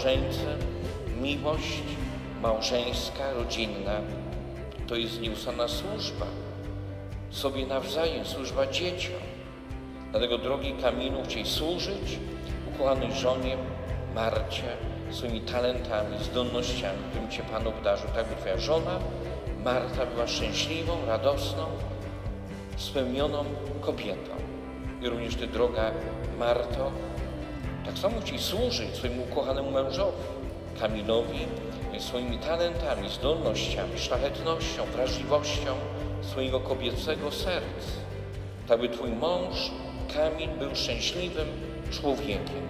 małżeńcy, miłość małżeńska, rodzinna to jest nieustanna służba sobie nawzajem, służba dzieciom. Dlatego, drogi Kamilu, chciej służyć ukochanej żonie Marcie swoimi talentami, zdolnościami, którymi Cię Pan obdarzył, tak by Twoja żona Marta była szczęśliwą, radosną, spełnioną kobietą. I również Ty, droga Marto, tak samo chciej służyć swojemu ukochanemu mężowi, Kamilowi, swoimi talentami, zdolnościami, szlachetnością, wrażliwością swojego kobiecego serca, tak by Twój mąż, Kamil, był szczęśliwym człowiekiem.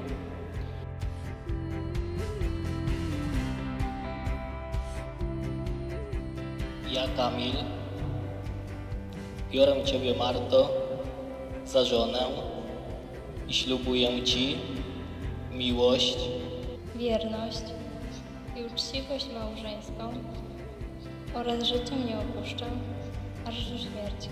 Ja, Kamil, biorę Ciebie, Marto, za żonę i ślubuję Ci miłość, wierność i uczciwość małżeńską oraz że Cię nie opuszczę aż do śmierci.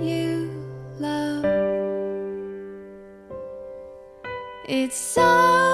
It's so